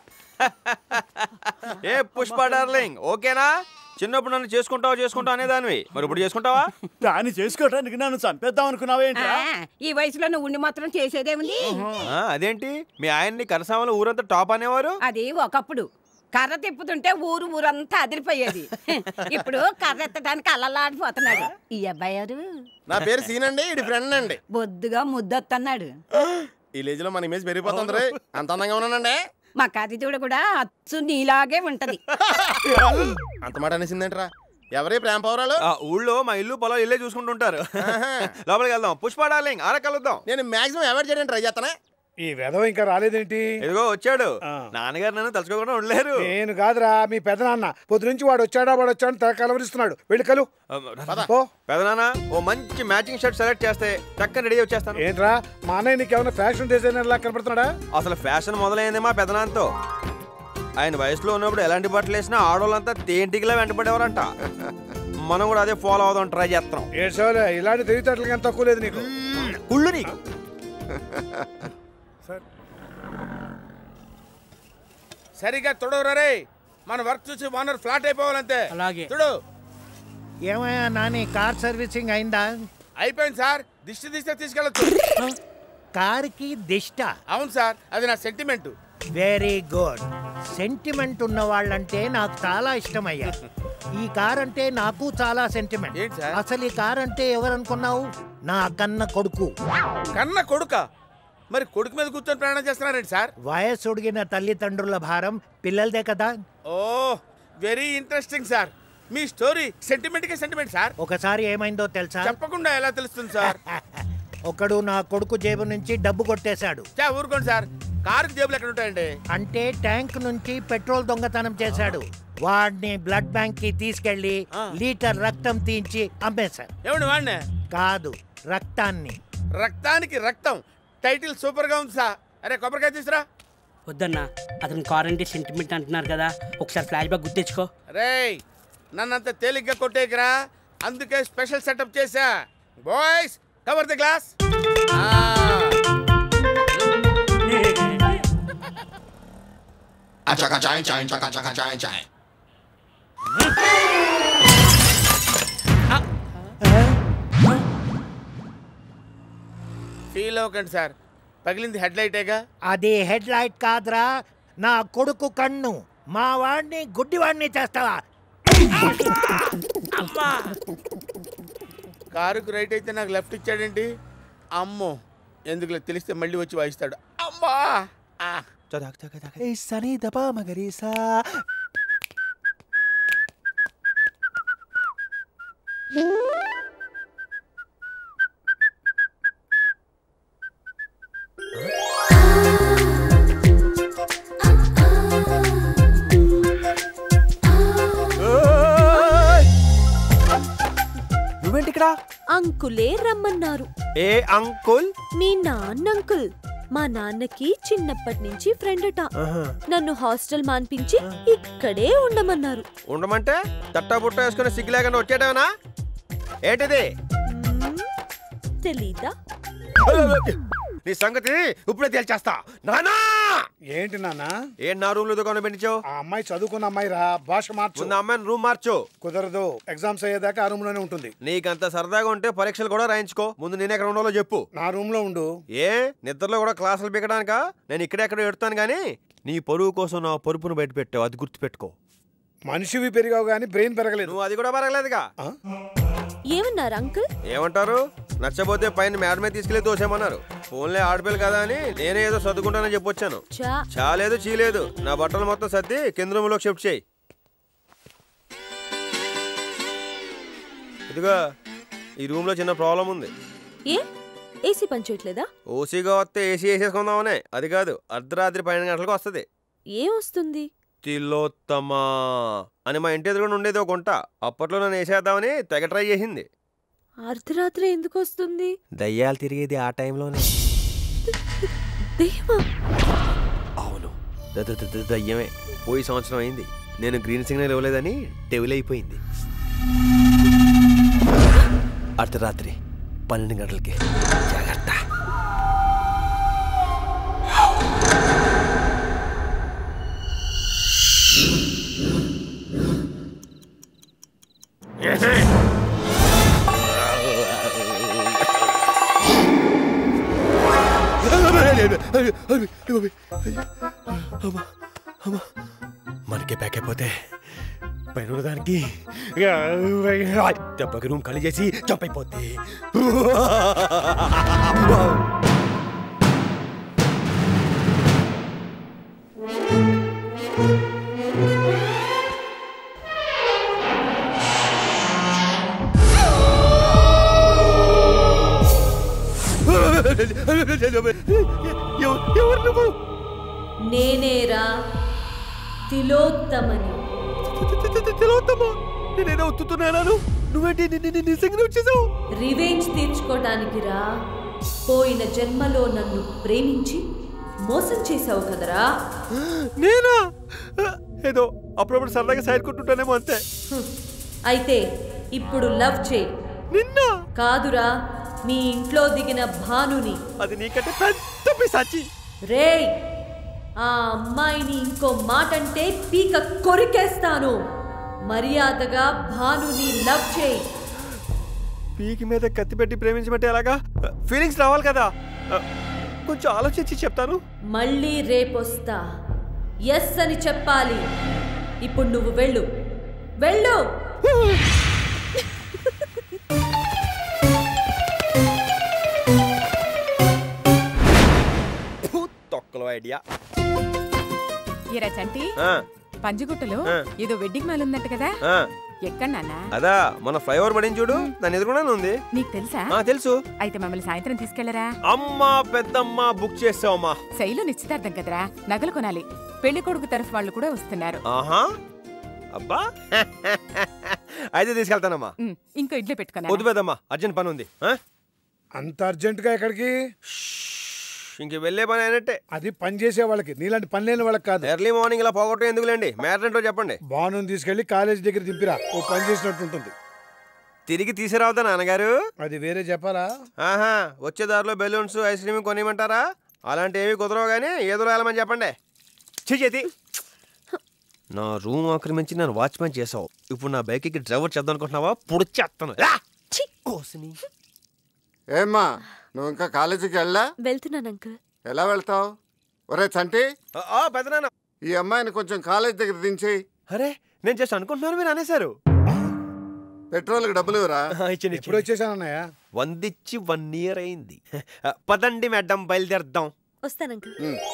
B: ఏ పుష్ప డార్లింగ్, ఓకేనా? చిన్నప్పుడు నన్ను చేసుకుంటావు అనేదానివి, మరి ఇప్పుడు చేసుకుంటావా?
J: దాన్ని చేసుకోవడానికి నన్ను చంపేద్దాం అనుకున్నావేంట్రా?
K: ఈ వయసులో నువ్వు ఉండి మాత్రం చేసేదేముంది?
B: అదేంటి, మీ ఆయన్ని కరసామలో ఊరంతా టాప్ అనేవారు?
K: అది ఒకప్పుడు.
L: కర్ర తిప్పుతుంటే ఊరంతా అదిరిపోయేది. ఇప్పుడు కర్ర ఎత్తడానికి అల్లలాడిపోతున్నాడు. ఈ అబ్బాయి ఎవరు?
I: నా పేరు సీన్ అండి, ఇది ఫ్రెండ్ అండి.
L: బొద్దుగా ముద్దొస్తున్నాడు.
I: ఈ లేజ్ లో మన ఇమేజ్ పెరిగిపోతుంది రే. అంత అందంగా ఉన్నానండి.
L: మా కదితూడు కూడా అచ్చు నీలాగే ఉంటది.
I: అంత మాట అనేసిందేంట్రా? ఎవరే ప్రేమ పౌరాలు?
B: ఊళ్ళో మా ఇల్లు పొలం ఇల్లే చూసుకుంటుంటారు. లోపలికి వెళ్దాం. పుష్ప డార్లింగ్ ఆరా కలుద్దాం.
I: నేను మాక్సిమం అవాయిడ్ చేయడానికి ట్రై చేస్తానే.
H: ఈ వెధవ ఇంకా రాలేదేంటి?
B: ఇదిగో వచ్చాడు. నాన్నగారు నన్ను తలుచుకోకుండా ఉండలేరు.
H: నేను కాదురా, మీ పెదనాన్న. పొద్దు నుంచి వాడు వచ్చాడా కలవరిస్తున్నాడు. వెళ్ళి కలు.
B: పెదనాన్న ఓ మంచి మ్యాచింగ్ షర్ట్ సెలెక్ట్ చేస్తే చక్కని రెడీ వచ్చేస్తాను.
H: ఏంట్రా మా అన్నయ్య నీకేమైనా ఫ్యాషన్ డిజైనర్ లా కనపడుతున్నాడా?
B: అసలు ఫ్యాషన్ మొదలైంది మా పెదనాన్నతో. ఆయన వయసులో ఉన్నప్పుడు ఎలాంటి బట్టలు వేసినా ఆడవాళ్ళంతా తేంటికిలా వెంటబడేవారంట. మనం కూడా అదే ఫాలో అవుదాం ట్రై చేస్తాం.
H: ఏడ్చోలే, ఇలాంటి తెలివితేటలకి ఎంత తక్కువ లేదు నీకు.
B: కుళ్ళు నీకు.
A: సరిగా తొడవరే, మన వర్క్ చూసి ఓనర్ ఫ్లాట్ అయిపోవాలంతే.
C: అలాగే
A: చూడు.
M: ఏమయ్యా నాని, కార్ సర్వీసింగ్ అయిందా?
A: అయిపోయింది సార్. దిష్టి తీసుకెళ్ళచ్చు.
M: కార్కి దిష్ట?
A: అవును సార్, అది నా సెంటిమెంట్.
M: Very good. సెంటిమెంట్ ఉన్న వాళ్ళంటే నాకు చాలా ఇష్టం అయ్యా. ఈ కార్ అంటే నాకు చాలా సెంటిమెంట్. అసలు ఈ కార్ అంటే ఎవరనుకున్నావు? నా కన్న కొడుకు.
A: కన్న కొడుక? మరి కొడుకు మీద కూర్చొని ప్రయాణం చేస్తున్నారండి సార్?
M: వయసు ఉడిగిన తల్లిదండ్రుల భారం పిల్లలదే కదా.
A: Oh very interesting sir. మీ స్టోరీ సెంటిమెంట్ కి సెంటిమెంట్ సార్.
M: ఒకసారి ఏమైందో తెలుసా?
A: చెప్పకుండా ఎలా తెలుస్తుంది సార్?
M: ఒకడు నా కొడుకు జేబు నుంచి డబ్బు కొట్టేశాడు.
A: ఊరుకోండి సార్, కారు జేబులు ఎక్కడ ఉంటాయండి?
M: అంటే ట్యాంక్ నుంచి పెట్రోల్ దొంగతనం చేశాడు. వాడిని బ్లడ్ బ్యాంక్ కి తీసుకెళ్లి లీటర్ రక్తం తీయించి అమ్మేశారు.
A: ఏమండి వాడినే?
M: కాదు, రక్తాన్ని.
A: రక్తానికి రక్తం టైటిల్ సూపర్ గా ఉంది సార్. అరే కొబ్బరికాయ తీసురా.
C: వద్దన్నా, అతను కార్ అంటే సెంటిమెంట్ అంటున్నారు కదా, ఒకసారి ఫ్లాష్ బ్యాక్ గుర్తించుకో.
A: రేయ్ నన్నంత తేలిగ్గా కొట్టేకరా, అందుకే స్పెషల్ సెటప్ చేశా. Boys cover the glass. Feel అవ్వకండి సార్, పగిలింది హెడ్ లైటేగా.
M: అది హెడ్ లైట్ కాదురా, నా కొడుకు కన్ను. మా వాడిని గుడ్డివాడిని చేస్తావా?
A: కారుకు రైట్ అయితే నాకు లెఫ్ట్ ఇచ్చాడేంటి? అమ్మో, ఎందుకు తెలిస్తే మళ్ళీ వచ్చి వాయిస్తాడు. అమ్మా
M: సని దపా మగరీసా.
B: నువ్వేంటి ఇక్కడ?
E: అంకులే రమ్మన్నారు.
B: ఏ అంకుల్?
E: మీ నాన్న అంకుల్. మా నాన్నకి చిన్నప్పటి నుంచి ఫ్రెండ్ అట. నన్ను హాస్టల్ మాన్పించి ఇక్కడే ఉండమన్నారు.
B: ఉండమంటే తట్టా బుట్ట వేసుకుని సిగ్గు లేకుండా వచ్చేటేనా ఏంటిది?
E: తెలీదా?
B: నీ సంగతి ఇప్పుడే తేల్చేస్తా. నానా
H: ఏంటి నాన్న?
B: ఏం నా రూమ్ లో దుకాణం పెట్టించావు?
H: ఆ అమ్మాయి చదువుకున్న అమ్మాయి రా, భాష మార్చు.
B: ఉన్న అమ్మాయిని రూమ్ మార్చు.
H: కుదరదు, ఎగ్జామ్స్ అయ్యేదాకా ఆ రూమ్ లోనే ఉంటుంది.
B: నీకంత సరదాగా ఉంటే పరీక్షలు కూడా రాయించుకో. ముందు నేను ఎక్కడ ఉండాలో చెప్పు.
H: నా రూమ్ లో ఉండు.
B: ఏ నిద్రలో కూడా క్లాసులు పీకడానికా? నేను ఇక్కడెక్కడ ఎడుతాను గానీ నీ పరువు కోసం నా పరుపును బయట పెట్టావు, అది గుర్తుపెట్టుకో.
H: మనిషివి పెరిగావు గానీ బ్రెయిన్ పెరగలేదు.
B: నువ్వు అది కూడా పెరగలేదుగా.
E: ఏమన్నారు అంకుల్?
B: ఏమంటారు? నచ్చబోతే పైన మేడ మీద తీసుకెళ్లి తోసేమన్నారు. ఫోన్లే ఆడపిల్లి కదా అని నేనే ఏదో చదువుకుంటానని చెప్పొచ్చాను. చాలేదు చీలేదు. నా బట్టలు మొత్తం సర్ది కింద రూమ్ లో షిఫ్ట్ చేయి. ఇదిగో ఈ రూమ్ లో చిన్న ప్రాబ్లం ఉంది.
E: ఏ ఏసీ పనిచేయట్లేదా?
B: ఓసీగా వస్తే ఏసీ వేసేసుకుందామనే. అది కాదు, అర్ధరాత్రి 12 గంటలకు వస్తుంది.
E: ఏం వస్తుంది?
B: తిలోత్తమా అని మా ఇంటి ఎదురుగా ఉండేది ఒక గుంట. అప్పట్లో నన్ను వేసేద్దామని తెగ ట్రై చేసింది.
E: అర్ధరాత్రి ఎందుకు వస్తుంది?
B: దయ్యాలు తిరిగేది ఆ టైంలోనే. అవును, దయ్యమే. పోయి సంవత్సరం అయింది. నేను గ్రీన్ సిగ్నల్ ఇవ్వలేదని డెవిల్ అయిపోయింది. అర్ధరాత్రి 12 గంటలకి. జాగ్రత్త. మనకే ప్యాక్ అయిపోతే పైన దానికి దెబ్బకి రూమ్ ఖాళీ చేసి జంప్ అయిపోద్ది. ఎవరు నువ్వు?
E: నేనేరా తిలోత్తమని.
B: తిలోత్తమా? నేనేదో ఉత్తుతున్నాను. నువ్వేంటి నిజంగా వచ్చేసావు?
E: రివెంజ్ తీర్చుకోవడానికి రా. పోయిన జన్మలో నన్ను ప్రేమించి మోసం చేసావు కదరా.
B: నేనా? ఏదో అప్పుడప్పుడు సరదాగా సైడ్ కొట్టుంటానేమో అంతే.
E: అయితే ఇప్పుడు లవ్ చేయి.
B: నిన్న
E: కాదురా, మీ ఇంట్లో దిగిన భానుని.
B: అది నీకంటే పెద్ద పిశాచి.
E: రేయ్, ఆ అమ్మాయిని ఇంకో మాట అంటే పీక కొరికేస్తాను. మర్యాదగా భానుని లవ్ చేయి.
B: పీకి మీద కత్తి పెట్టి ప్రేమించమంటే ఎలాగా? ఫీలింగ్స్ రావాలి కదా. కొంచెం ఆలోచించి చెప్తాను.
E: మళ్ళీ రేపొస్తా. ఎస్ అని చెప్పాలి. ఇప్పుడు నువ్వు వెళ్ళు, వెళ్ళు.
B: తొక్కలో ఐడియా.
N: ఇరా చంటి, పంజగుట్టలో ఏదో వెడ్డింగ్ మాల్ ఉందంట కదా, ఎక్కడ నాన్న?
B: అదా మన ఫ్లైఓవర్ పడింది చూడు, దాని ఎదురుగానే ఉంది.
N: నీకు తెలుసా?
B: తెలుసు.
N: అయితే మమ్మల్ని సాయంత్రం తీసుకెళ్లరా?
B: అమ్మా పెద్దమ్మ బుక్ చేసావమ్మా.
N: శైలు నిశ్చితార్థం కదరా, నగలు కొనాలి. పెళ్లి కొడుకు తరఫు వాళ్ళు కూడా వస్తున్నారు.
B: ఆహా, అబ్బా. అయితే తీసుకెళ్తానమ్మా.
N: ఇంకో ఇడ్లీ పెట్టుకున్నా.
B: వద్దు పెద్దమ్మా, అర్జెంట్ పని ఉంది.
H: అంత అర్జెంట్ గా ఎక్కడికి?
B: ఇంక వెళ్ళే పని అయినట్టే.
H: అది పని చేసే వాళ్ళకి, నీలాంటి పని లేని వాళ్ళకి కాదు.
B: ఎర్లీ మార్నింగ్ ఇలా పోగొట్టం ఎందుకులేండి, మ్యాటర్ ఏంటో చెప్పండి.
H: బాను తీసుకెళ్లి కాలేజ్ దగ్గర దింపిరా, ఓ పని చేసినట్టు ఉంటుంది.
B: తిరిగి తీసిరావుతా నాన్నగారు?
H: అది వేరే చెప్పాలా?
B: ఆహా, వచ్చే దారిలో బెలూన్స్ ఐస్ క్రీమ్ కొనిమంటారా? అలాంటి ఏమి కుదరవు కానీ ఏదో వెళ్ళమని చెప్పండి. చేతి నా రూమ్ ఆక్రమించి నన్ను వాచ్మెన్ చేసావు. ఇప్పుడు నా బైక్కి డ్రైవర్ చేద్దాం అనుకుంటున్నావా? పొడిచేస్తాను.
F: ఏమ్మా, నువ్వు ఇంకా కాలేజీకి వెళ్ళా?
E: వెళ్తున్నాను అంకుల్.
F: ఎలా వెళ్తావు? ఒరే చంటి,
B: పెద్దనాన్న
F: ఈ అమ్మాయిని కొంచెం కాలేజ్ దగ్గర దించి.
B: అరే, నేను జస్ట్ అనుకుంటున్నాను, మీరు అనేశారు.
F: పెట్రోల్కి డబ్బులు ఇవ్వరా?
H: ఎప్పుడు వచ్చేసానన్నయ్య?
B: 100 ఇచ్చి 1 ఇయర్ అయింది. పదండి మేడం, బయలుదేరదాం.
E: వస్తాను అంకుల్.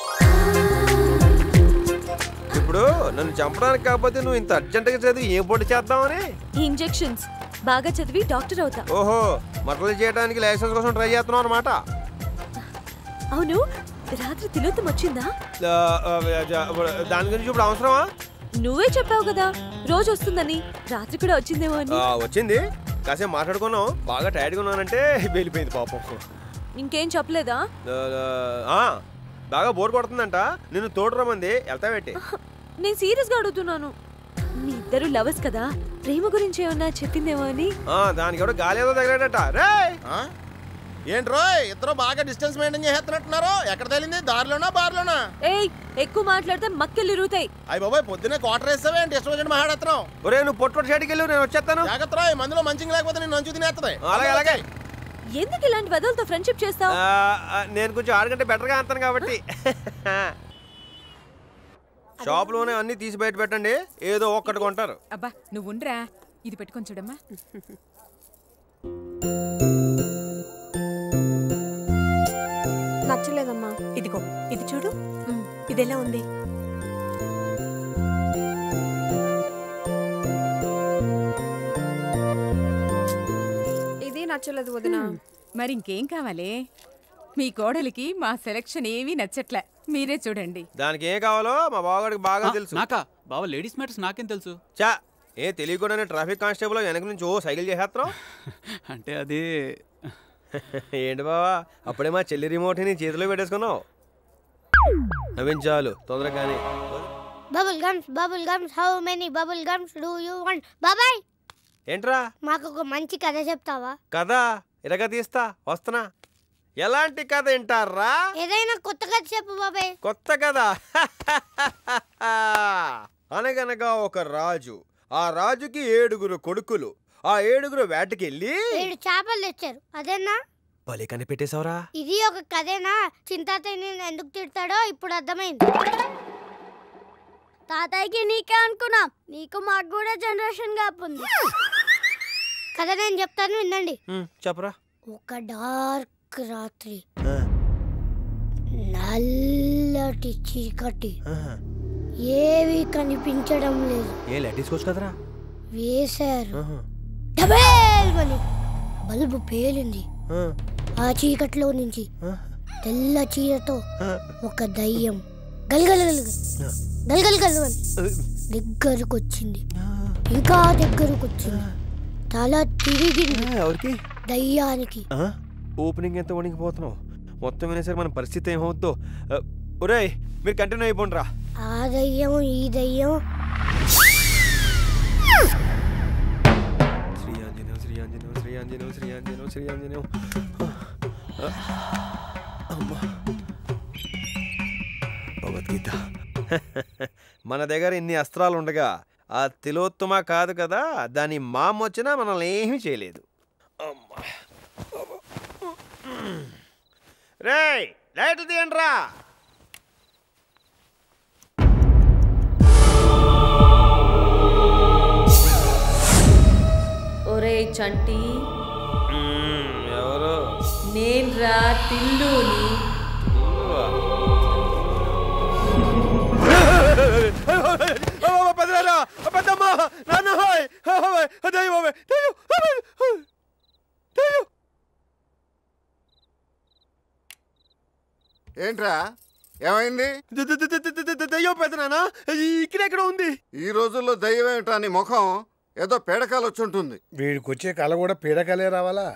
B: ఇప్పుడు నన్ను చంపడానికి కాకపోతే నువ్వు ఇంత అర్జెంట్గా చదివి ఏం పొడి చేద్దామని?
E: ఇంజెక్షన్స్ బాగా చదివి డాక్టర్ అవుతా.
B: ఓహో, మటలు చేయడానికి లైసెన్స్ కోసం ట్రై చేస్తున్నావు అనమాట.
E: అవును, రాత్రి తిలోత్తం వచ్చిందా?
B: దాని గురించి ఇప్పుడు అవసరమా?
E: నువ్వే చెప్పావు కదా రోజు వస్తుందని. రాత్రి కూడా వచ్చిందేమో అని.
B: వచ్చింది, కాసేపు మాట్లాడుకున్నాం. బాగా టైర్డ్గా ఉన్నానంటే వెళ్ళిపోయింది పాపం.
E: ఇంకేం చెప్పలేదా?
B: బాగా బోర్ కొడుతుందంట, నిన్ను తోడు రమ్మంది. వెళ్తావేంటి?
E: నేను సీరియస్ గా అడుగుతున్నాను. మీ ఇద్దరు లవర్స్ కదా, ప్రేమ గురించి ఏమన్నా చెప్పిందేమో అని.
B: దానికి కూడా గాలి ఏదో తగిలేడట. రే
I: ఏంట్రో ఇద్దరు బాగా డిస్టెన్స్ మెయింటైన్ చేస్తున్నట్టున్నారు. ఎక్కడ తగిలింది? దారిలోనా బార్లోనా?
E: ఏయ్, ఎక్కువ మాట్లాడితే మక్కెళ్ళు రూతాయి.
I: అయ్యి బాబాయ్, పొద్దున్నే క్వార్టర్ వేస్తావేంటి? ఇష్టం వచ్చిన మాట్లాడుతున్నావు.
B: ఒరే, నువ్వు పొట్టు సైడ్కి వెళ్ళి నేను వచ్చేస్తాను.
I: జాగ్రత్త, మందులో మంచిగా లేకపోతే నేను మంచి తినేస్తుంది.
B: అలాగే అలాగే.
E: ఎందుకు ఇలాంటి వదలతో ఫ్రెండ్షిప్ చేస్తావు?
B: నేను కొంచెం 6 గంటలు బెటర్గా అంతాను కాబట్టి. షాప్లోనే అన్ని తీసి బయట పెట్టండి, ఏదో ఒక్కటి కొంటారు.
N: అబ్బా నువ్వు ఉండరా, ఇది పెట్టుకొని చూడమ్మా.
E: నచ్చలేదమ్మా.
N: ఇదిగో ఇది చూడు, ఇదెలా ఉంది?
E: ఇది నచ్చలేదు వదినా.
N: మరి ఇంకేం కావాలి? మీ కోడలికి మా సెలక్షన్ ఏమీ నచ్చట్లే, మీరే చూడండి.
B: దానికి ఏం కావాలో మా బావగాడికి బాగా తెలుసు.
O: నాకా బావ, లేడీస్ మ్యాటర్స్ నాకేం తెలుసు?
B: చా, ఏ తెలియకుండానే ట్రాఫిక్ కానిస్టేబుల్ వెనక నుంచి సైకిల్ చేసేస్తున్నావు.
O: అంటే అది
B: ఏంటి బావా, అప్పుడే మా చెల్లి రిమోట్ ని చేతిలో పెట్టేసుకున్నావు. నవ్వించాలు తొందరగానే.
P: Bubble gums how many bubble gums do you want? బాబాయ్,
B: ఏంట్రా?
P: మాకు ఒక మంచి కథ చెప్తావా?
B: కథ ఇరగా తీస్తా, వస్తున్నా. ఎలాంటి కథ వింటారా?
P: ఏదైనా కొత్త కథ చెప్పు బాబాయ్.
B: కొత్త కథ. అనగనగా ఒక రాజు, ఆ రాజుకి 7 కొడుకులు. ఆ 7 వేటకెళ్ళి
P: 7 చేపలు తెచ్చారు. అదేనా?
B: భలే కనిపెట్టేశావురా.
P: ఇది ఒక కథేనా? చింతాతయ్య నేను ఎందుకు తిడతాడో ఇప్పుడు అర్థమైంది. తాతయ్యకి నీకే అనుకున్నాం, నీకు మాకు కూడా జనరేషన్ గ్యాప్ ఉంది. కథ నేను చెప్తాను వినండి.
B: చెప్పరా.
P: ఒక డార్క్ రాత్రి, నల్లటి చీకటి, ఏవి కనిపించడం లేదు.
B: ఏ లెటీసుకోవచ్చు కదరా.
P: వేశారు. డబేల్మని బల్బు పేలింది. ఆ చీకట్లో నుంచి తెల్ల చీరతో ఒక దయ్యం గల్గల్గల్గల్గల్గల్గల్గల్ దగ్గరకొచ్చింది. ఇంకా దగ్గరకొచ్చింది. తల తిరిగింది.
B: ఎవరికి?
P: దయ్యానికి.
B: ఓపెనింగ్ ఎంత వణికిపోతున్నావు. మొత్తం వినేసరికి మన పరిస్థితి ఏమవుద్దో. ఒరేయ్ మీరు కంటిన్యూ అయిపోండి రా.
P: ఆ దయ్యం ఈ దయ్యం
B: భగవద్గీత. మన దగ్గర ఇన్ని అస్త్రాలు ఉండగా ఆ తిలోత్తమ కాదు కదా, దాని మామ వచ్చినా మనల్ని ఏమీ చేయలేదు. రేయ్ లైట్లు తీయండి రా.
E: ఒరే చంటి,
B: ఎవరు?
E: నేను రా తిల్లుని.
F: ఏంట్రా ఏమైంది?
B: దయ్యం పెద్దనా ఇక్కడెక్కడ ఉంది?
F: ఈ రోజుల్లో దయ్యం ఏమిటా నీ ముఖం? ఏదో పీడకాలు వచ్చి ఉంటుంది.
H: వీడికి వచ్చే కళ కూడా పీడకలే రావాలా?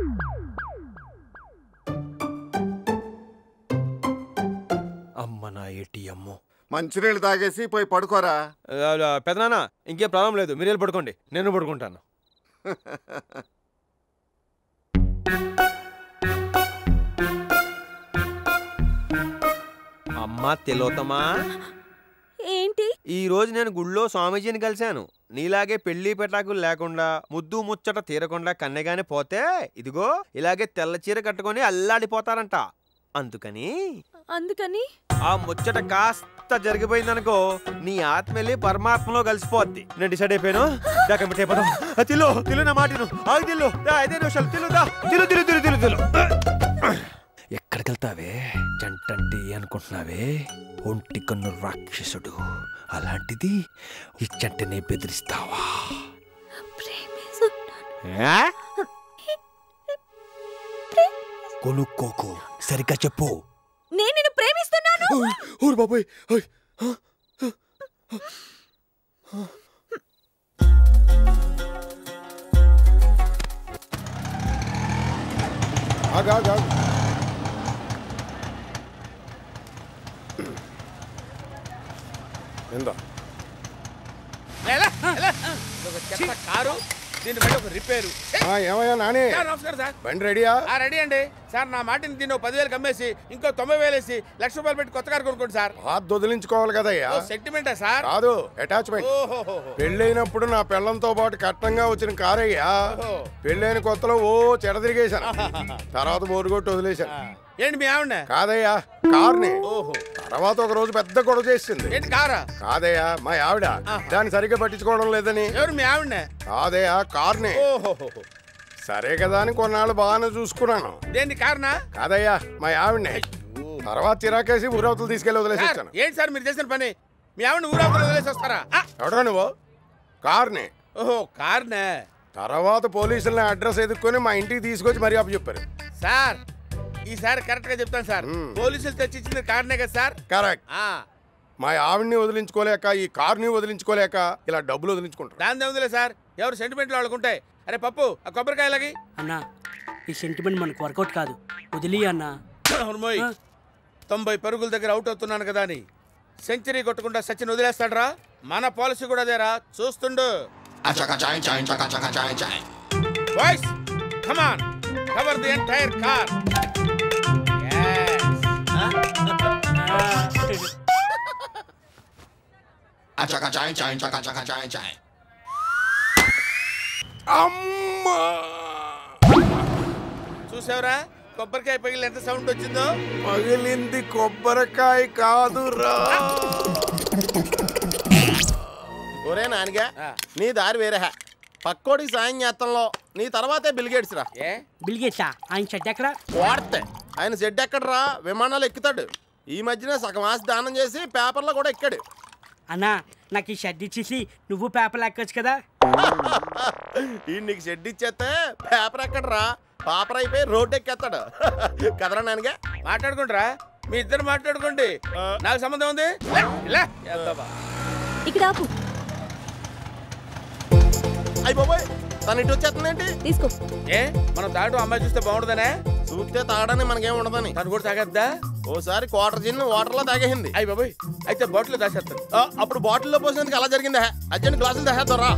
B: అమ్మ నా ఏటీఎం.
F: మంచినీళ్ళు తాగేసి పోయి పడుకోరా.
B: పెదనాన్న ఇంకేం ప్రాబ్లం లేదు, మీరు వెళ్ళి పడుకోండి, నేను పడుకుంటాను. అమ్మా తిలోత్తమా,
E: ఏంటి?
B: ఈ రోజు నేను గుళ్ళో స్వామీజీని కలిశాను. నీలాగే పెళ్లి పెటాకులు లేకుండా ముద్దు ముచ్చట తీరకుండా కన్నెగానే పోతే ఇదిగో ఇలాగే తెల్ల చీర కట్టుకొని అల్లాడిపోతారంట. అందుకని ఆ ముచ్చట కాస్త జరిగిపోయిందనుకో నీ ఆత్మ వెళ్ళి పరమాత్మలో కలిసిపోద్ది. నేను డిసైడ్ అయిపోయాను. తిల్లు నా మాటను ఆగు. తిల్లు 5 నిమిషాలు. తిల్లు ఎక్కడికి వెళ్తావే? జంటంటే అనుకుంటున్నావే? ఒంటి కన్ను రాక్షసుడు. అలాంటిది ఈ జంటనే బెదిరిస్తావా? కొనుక్కోకు, సరిగ్గా చెప్పు.
E: నేను నిన్ను ప్రేమిస్తున్నాను.
B: ఊరు బాబాయ్.
A: కారు దీని బయట ఒక రిపేరు.
H: ఏమయ్యా నాని,
A: నమస్కారం సార్.
H: బండి రెడీయా?
A: రెడీ అండి సార్. నా మాటిని దీన్ని 10,000 కమ్మేసి ఇంకో 90,000 వేసి ₹1,00,000 పెట్టి కొత్త కారు కొనుక్కోండి సార్.
H: వదిలించుకోవాలి కదయ్యా.
A: సెంటిమెంటా సార్?
H: కాదు, అటాచ్మెంట్. పెళ్ళైనప్పుడు నా పిల్లంతో పాటు కట్టంగా వచ్చిన కారు అయ్యా. పెళ్ళైన కొత్తలో చెడ తిరిగేశాను. తర్వాత బోరుగొట్టు వదిలేశాను.
A: ఏంటి మీ ఆవిడ?
H: కాదయ్యా, కార్ని. తర్వాత ఒక రోజు పెద్ద గొడవ చేసింది.
A: ఏంటి కారా?
H: కాదయ్యా, మా ఆవిడ. దాన్ని సరిగ్గా పట్టించుకోవడం లేదని.
A: ఎవరు మీ ఆవిడ?
H: కాదయ్యా, కార్ని. సరే కదా అని కొన్నాళ్ళు బాగానే చూసుకున్నాను.
A: దేన్ని కారణా?
H: కాదయ్యా, మా ఆవిడనే. తర్వాత చిరాకేసి ఊరవతలు తీసుకెళ్లి వదిలేసి వచ్చాను.
A: ఏంటి సార్ మీరు చేసిన పని? మీ ఆవిడ ఊరవతలు వదిలేసి వస్తారా?
H: ఎవడో నువ్వు? కార్ని.
A: కార్నే.
H: తర్వాత పోలీసులని అడ్రస్ ఎదుక్కొని మా ఇంటికి తీసుకొచ్చి మరీ అప్పు చెప్పారు.
A: సార్ ఈసారి కరెక్ట్ గా చెప్తాను సార్. పోలీసులు తెచ్చిచ్చింది కార్నే కదా సార్?
H: కరెక్ట్. మా ఆవిడ్ని వదిలించుకోలేక ఈ కార్ని వదిలించుకోలేక ఇలా డబ్బులు వదిలించుకుంటారు.
A: దాని వదిలే సార్, ఎవరు సెంటిమెంట్లు వాళ్ళకుంటాయి. అరే పప్పు, ఆ కొబ్బరికాయలకి.
C: అన్నా ఈ సెంటిమెంట్ మనకు వర్కౌట్ కాదు, వదిలి అన్నా.
A: 90 పరుగుల దగ్గర అవుట్ అవుతున్నాను కదా అని సెంచరీ కొట్టకుండా సచిన్ వదిలేస్తాడరా? మన పాలసీ కూడా అదేరా, చూస్తుండు. Boys come on, cover the entire car. చూసావురా కొబ్బరికాయ పగిలి ఎంత సౌండ్ వచ్చిందో?
H: పగిలింది కొబ్బరికాయ కాదురా,
I: ఒరే నానిగా నీ దారి వేరే పక్కోడికి సాయం చేస్తంలో నీ తర్వాతే బిల్గేట్స్ రా.
C: బిల్గేట్సా? ఆయన షెడ్ ఎక్కడ?
I: వాడితే ఆయన షెడ్ ఎక్కడరా, విమానాలు ఎక్కుతాడు. ఈ మధ్యన సగం ఆస్తి దానం చేసి పేపర్లో కూడా ఎక్కాడు.
C: అన్నా నాకు ఈ షెడ్ ఇచ్చేసి నువ్వు పేపర్లు ఎక్కొచ్చు కదా.
I: ఈ నీకు షెడ్ ఇచ్చేస్తే పేపర్ ఎక్కడరా, పాపర్ అయిపోయి రోడ్డు ఎక్కేస్తాడు కదరా నానిగా.
A: మాట్లాడుకుంటారా మీ ఇద్దరు మాట్లాడుకోండి, నాకు సంబంధం ఉంది.
E: ఇక్కడ ఆపు.
I: అయ్యి బాబోయ్ తను ఇటు వచ్చేస్తుందేంటి?
E: తీసుకో.
A: ఏ మనం తాగడం అమ్మాయి చూస్తే బాగుండదనే?
I: చూస్తే తాగడానికి మనకేం ఉండదని.
A: తను కూడా తాగద్దా?
I: ఓసారి క్వార్టర్ జిన్ వాటర్ లో తాగేసింది.
A: అయ్యి బాబోయ్ అయితే బాటిల్ దాచేస్తాను.
I: అప్పుడు బాటిల్లో పోసినందుకు అలా జరిగిందా? అర్జెంట్ గ్లాసులు దాచేద్దారా?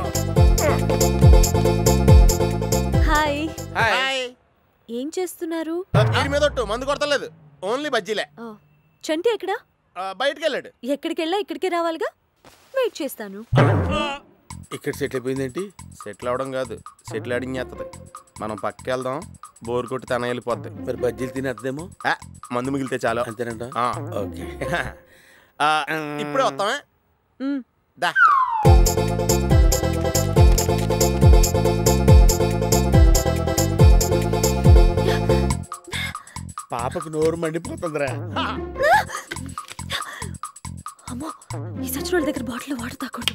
E: హాయ్.
I: హాయ్.
E: ఏం చేస్తున్నారు?
I: వీడి మీద ఒట్టు మందు కొడతలేదు, ఓన్లీ బజ్జీలే.
E: చంటి ఎక్కడా?
I: బయటికి వెళ్ళాడు.
E: ఎక్కడికి వెళ్ళా ఇక్కడికే రావాలిగా, వెయిట్ చేస్తాను.
I: ఇక్కడ సెటిల్ అయిపోయిందేంటి? సెటిల్ అవడం కాదు, సెటిల్ అడిగి చేస్తుంది. మనం పక్కకి వెళ్దాం, బోర్ కొట్టి తన వెళ్ళిపోద్ది.
A: మరి బజ్జీలు తినేద్దేమో,
I: మందు మిగిలితే చాలు.
A: అంతేనంట.
I: ఓకే ఇప్పుడే వస్తామే. దా
A: పాపకు నోరు మండిపోతుందిరా.
E: అమ్మో ఈ సచ్చినోళ్ళ దగ్గర బాటిల్ వాటర్ తాకూడదు.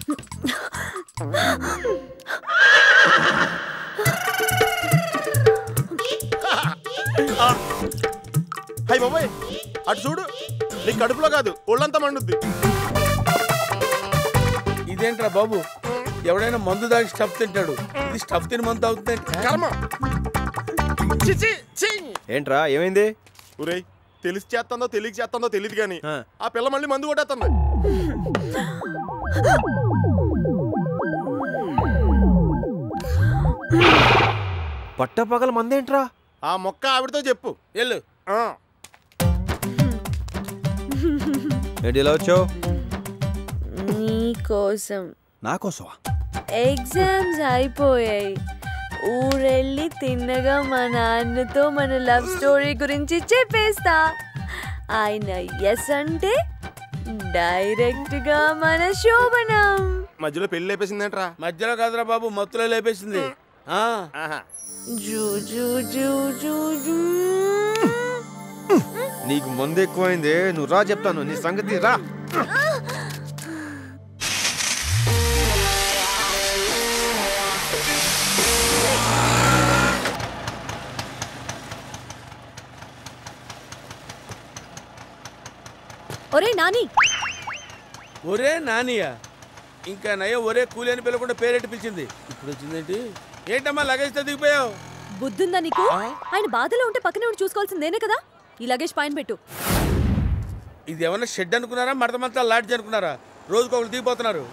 I: హై బాబాయ్ అటు చూడు, నీ కడుపులో కాదు ఒళ్ళంతా మండుద్ది.
A: ఇదేంట్రా బాబు, ఎవడైనా మందు దాగి స్టఫ్ తింటాడు, ఇది స్టఫ్ తిని మందు అవుతుంది
I: కర్మ.
B: ఏంట్రా ఏమైంది?
I: ఒరేయ్ తెలిసి చేస్తుందో తెలియక చేస్తుందో తెలియదు కానీ ఆ పిల్ల మళ్ళీ మందు కొట్టేస్తుంది.
B: పట్టపగల మందేంట్రా?
I: ఆ మొక్క ఆవిడతో చెప్పు.
A: వెళ్ళు.
B: ఏంటి ఇలా వచ్చావు?
E: నీకోసం.
B: నా కోసమా?
E: ఎగ్జామ్స్ అయిపోయాయి, ఊరెళ్ళి తిన్నగా మా నాన్నతో మన లవ్ స్టోరీ గురించి చెప్పేస్తా. ఆయన ఎస్ అంటే డైరెక్ట్ గా మన శోభనం.
I: మధ్యలో పెళ్లి లేపేసిందేంట్రా?
A: మధ్యలో కాదురా బాబు, మత్తులో లేపేసింది.
B: నీకు మందు ఎక్కువైంది, నువ్వు రా చెప్తాను నీ సంగతి. రా.
E: ఒరే నాని.
A: ఒరే నానియా? ఇంకా నయ్య ఒరే కూలి అని పిలవకుండా పేరెట్టి పిలిచింది. ఇప్పుడు వచ్చిందేంటి? ఏంటమ్మా లగేజ్ దిగిపోయావు?
E: బుద్ధుందా నీకు? ఆయన బాధలో ఉంటే పక్కనే ఉండి చూసుకోవాల్సిందేనే కదా. ఈ లగేజ్ పైన పెట్టు.
A: ఇది ఏమన్నా షెడ్ అనుకున్నారా, మడతమంతా లాడ్జ్ అనుకున్నారా? రోజుకు ఒకరు దిగిపోతున్నారు.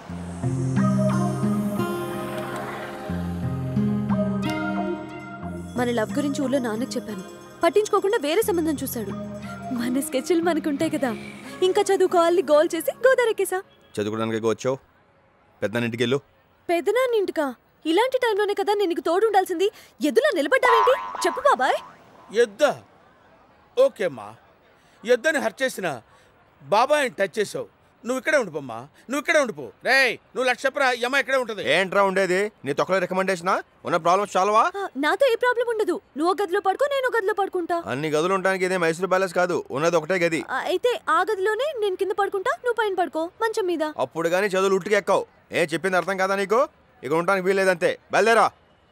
E: మన లవ్ గురించి ఊళ్ళో నాన్నకు చెప్పాను, పట్టించుకోకుండా వేరే సంబంధం చూశాడు. మన స్కెచ్లు మనకుంటాయి కదా, ఇంకా చదువుకోవాలని గోల్ చేసి గోదారెక్కేసా.
B: చదువుకోవడానికి వచ్చావు, పెద్దనింటికి వెళ్ళు.
E: పెద్దనాన్నింటికా? ఇలాంటి టైంలోనే కదా నేను నీకు తోడు ఉండాల్సింది. ఎద్దులా నిలబడ్డావేంటి? చెప్పు బాబాయ్.
A: ఎద్దా? ఓకేమ్మా, ఎద్దని హర్ట్ చేసిన బాబాయ్ టచ్ చేసావు. నువ్వు ఇక్కడే ఉండిపోమ్మా, నువ్వు ఇక్కడే ఉండిపో. రే నువ్వు లక్షప్రా, అమ్మ ఇక్కడే ఉంటుంది.
B: ఏంట్రా ఉండేది? నీ తొక్కలో రికమెండేషనా? ఉన్న ప్రాబ్లమ్స్ చాలవా?
E: నాతో ఏ ప్రాబ్లం ఉండదు. నువ్వు గదిలో పడుకో, నేను గదిలో పడుకుంటా.
B: అన్ని గదులు ఉండడానికి ఇదే మైసూర్ ప్యాలెస్ కాదు, ఉన్నది ఒకటే గది.
E: అయితే ఆ గదిలోనే నేను కింద పడుకుంటా, నువ్వు పైన పడుకో మంచం మీద.
B: అప్పుడు కానీ చదువులు ఉట్టికి ఎక్కవు. ఏం చెప్పింది అర్థం కాదా నీకు? ఇక ఉండడానికి వీల్లేదంతే, బయలుదేరా.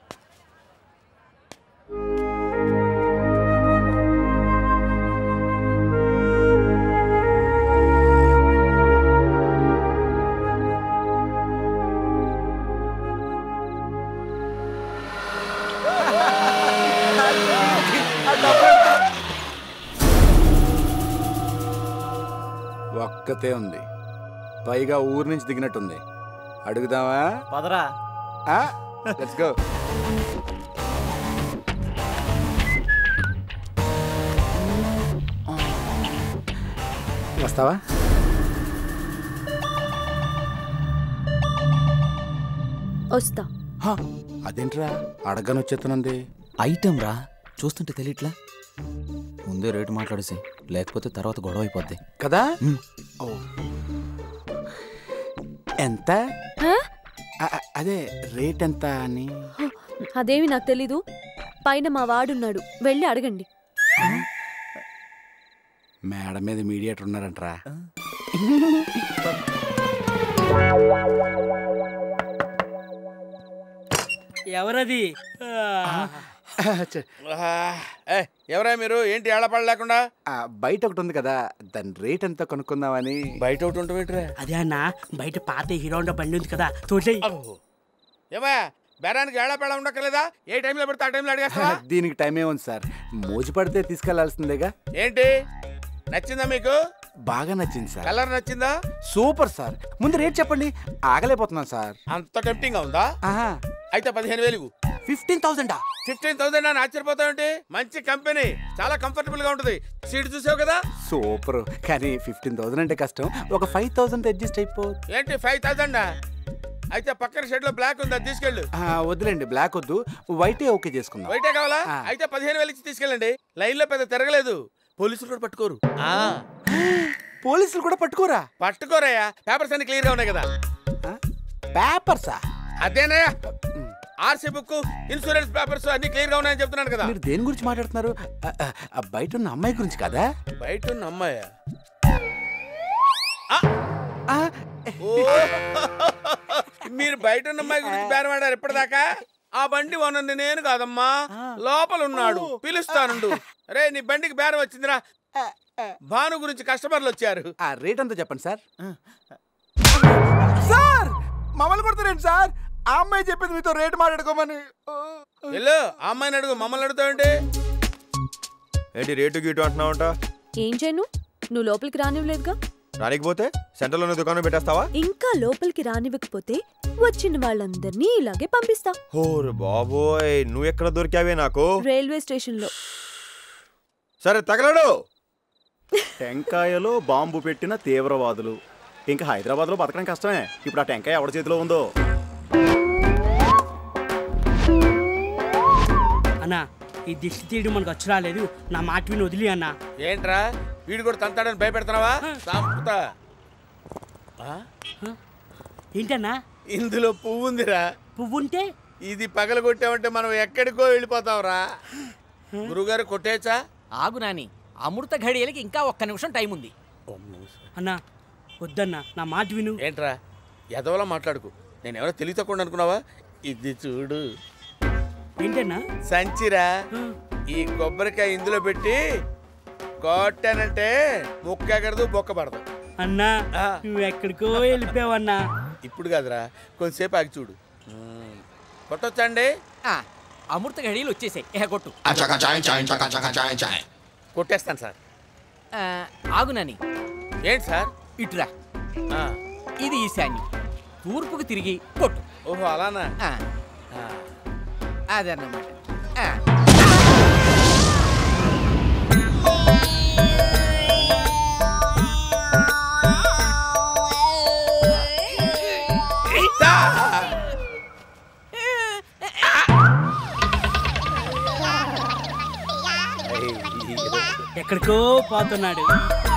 O: ఒక్కతే ఉంది, పైగా ఊరు నుంచి దిగినట్టుంది. అడుగుదామా?
J: పదరా.
O: Let's go. వస్తావా?
E: వస్తా.
O: అదేంట్రా అడగని వచ్చేస్తున్నది?
Q: ఐటమ్ రా, చూస్తుంటే తెలియట్లా. ముందే రేటు మాట్లాడేసి, లేకపోతే తర్వాత గొడవ అయిపోద్ది
O: కదా. ఎంత అదే రేట్ ఎంత అని
E: అదేమి నాకు తెలీదు. పైన మా వాడున్నాడు, వెళ్ళి అడగండి.
O: మేడం మీద మీడియేటర్ ఉన్నారంటరా.
C: ఎవరది?
A: ఎవరా మీరు? ఏంటి ఏళ్ళపడ లేకుండా?
O: బయట ఒకటి ఉంది కదా, దాని రేట్ ఎంత కనుక్కుందామని.
A: బయట ఒకటి ఉంటుంది.
C: అదే అన్న, బయట పాత హీరో బండి ఉంది కదా, తోసేయ్.
A: ఏమా బేరానికి ఏళ్ళపడ ఉండక్కర్లేదా? ఏ టైంలో పడితే ఆ టైంలో అడిగేస్తా.
O: దీనికి టైం ఏముంది సార్, మోజు పడితే తీసుకెళ్లాల్సిందేగా.
A: ఏంటి నచ్చిందా మీకు?
O: బాగా నచ్చింది సార్.
A: కలర్ నచ్చిందా?
O: Super sir. ముందు రేట్ చెప్పండి, ఆగలేకపోతున్నాను సార్.
A: అంత టెంప్టింగ్ గా ఉందా? అయితే 15,000.
O: 15,000?
A: 15,000 అని ఆశ్చర్యపోతావుంటే? మంచి కంపెనీ, చాలా కంఫర్టబుల్ గా ఉంటుంది. సీట్ చూసావు కదా?
O: సూపర్. కానీ 15,000 అంటే కష్టం, ఒక 5,000 అడ్జస్ట్ అయిపో.
A: ఏంటి 5,000? అయితే పక్కన షెడ్ లో బ్లాక్ ఉంది, అది తీసుకెళ్ళు.
O: వద్దులేండి, బ్లాక్ వద్దు, వైటే ఓకే చేసుకుందాం.
A: వైటే కావాలా? అయితే 15,000 ఇచ్చి తీసుకెళ్ళండి. లైన్ లో పెద్ద తిరగలేదు, పోలీసులు కూడా పట్టుకోరు.
O: పోలీసులు కూడా పట్టుకోరా?
A: పట్టుకోరయ్యా, పేపర్స్ అన్ని క్లియర్ గా ఉన్నాయి కదా.
O: పేపర్సా?
A: అదేనయ్యా, ఆర్సీ బుక్, ఇన్సూరెన్స్ పేపర్స్ అన్ని క్లియర్ గా ఉన్నాయని చెప్తున్నాను కదా.
O: మీరు దేని గురించి మాట్లాడుతున్నారు? బయట ఉన్న అమ్మాయి గురించి కదా?
A: బయట ఉన్న అమ్మాయా? మీరు బయట ఉన్న అమ్మాయి గురించి బేరమాడారు ఇప్పటిదాకా? ఆ బండి ఓనర్ని నేను కాదమ్మా, లోపల ఉన్నాడు, పిలుస్తానుండు. రే నీ బండికి బేరం వచ్చిందిరా. భాను గురించి కస్టమర్లు వచ్చారు.
O: రేట్ అంతా చెప్పండి సార్. సార్ మమ్మల్ని కొడతారేంటి సార్? ఆ అమ్మాయి చెప్పింది మీతో రేట్ మాట్లాడుకోమని.
A: వెళ్ళు, ఆ అమ్మాయిని అడుగు, మమ్మల్ని అడుగుతావంటే.
B: ఏంటి రేటు గీటు అంటున్నావంట?
E: ఏం చేయను, నువ్వు లోపలికి రానివ్వలేదుగా.
B: రానికపోతే సెంటర్లోనే దుకాణం పెట్టేస్తావా?
E: ఇంకా లోపలికి రానివ్వకపోతే వచ్చిన వాళ్ళందరినీ ఇలాగే పంపిస్తా.
B: ఓరే బాబోయ్, నువ్వు ఎక్కడ దొరికావే నాకు?
E: రైల్వే స్టేషన్ లో.
B: సరే తగలడు.
R: టెంకాయలో బాంబు పెట్టిన తీవ్రవాదులు. ఇంకా హైదరాబాద్ లో బతకడం కష్టమే. ఇప్పుడు ఆ టెంకాయ ఎవరి చేతిలో ఉందో.
C: అన్నా, ఈ దిష్టి తీయడం మనకు వచ్చి రాలేదు, నా మాట విని వదిలి అన్నా.
A: ఏంట్రా వీడు కూడా తంతాడని భయపెడుతున్నావా?
C: ఏంటన్నా?
A: ఇందులో పువ్వు ఉందిరా.
C: పువ్వు ఉంటే
A: ఇది పగలగొట్టామంటే మనం ఎక్కడికో వెళ్ళిపోతాంరా. గురుగారు కొట్టేచ్చా?
S: ఆగు నాని, అమృత ఘడియలకి ఇంకా 1 నిమిషం టైం ఉంది.
C: అన్నా వద్దన్నా, నా మాట విను.
A: ఏంట్రా ఎదవలా మాట్లాడుకు, నేను ఎవరో తెలియతకుండా అనుకున్నావా? ఇది చూడు.
C: ఏంటన్నా?
A: సంచిరా. ఈ కొబ్బరికాయ ఇందులో పెట్టి కొట్టానంటే ముక్క ఎగరదు, బొక్క పడదు.
C: అన్నా నువ్వు ఎక్కడికో వెళ్ళిపోయావన్నా.
A: ఇప్పుడు కాదురా, కొంచెంసేపు ఆగి చూడు. కొట్టొచ్చండి?
S: అమృత ఘడియలు వచ్చేసాయి, కొట్టు.
A: కొట్టేస్తాను సార్.
S: ఆగు నాని.
A: ఏంటి సార్?
S: ఇటురా. ఇది ఈశాన్యం, తూర్పుకు తిరిగి కొట్టు.
A: ఓహో అలానా?
S: అదన్నమాట.
C: ఎక్కడికో పోతున్నాడు.